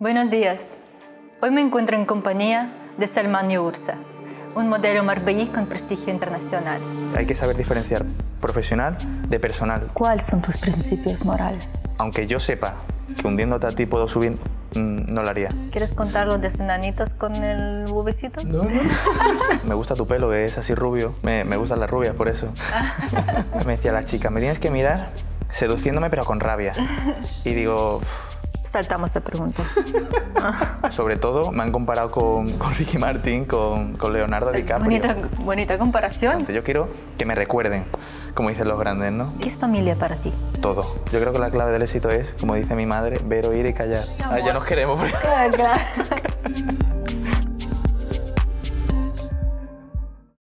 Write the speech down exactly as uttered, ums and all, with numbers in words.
Buenos días. Hoy me encuentro en compañía de Salman Yugursa, un modelo marbellí con prestigio internacional. Hay que saber diferenciar profesional de personal. ¿Cuáles son tus principios morales? Aunque yo sepa que hundiéndote a ti puedo subir, mmm, no lo haría. ¿Quieres contar los de enanitos con el bubecito? No, no. Me gusta tu pelo, que es así rubio. Me, me gustan las rubias, por eso. Me decía la chica, me tienes que mirar seduciéndome pero con rabia. Y digo... Saltamos de pregunta. Sobre todo me han comparado con, con Ricky Martin, con, con Leonardo DiCaprio. Bonita, bonita comparación. Yo quiero que me recuerden, como dicen los grandes, ¿no? ¿Qué es familia para ti? Todo. Yo creo que la clave del éxito es, como dice mi madre, ver, oír y callar. Ah, ya nos queremos. Claro, claro.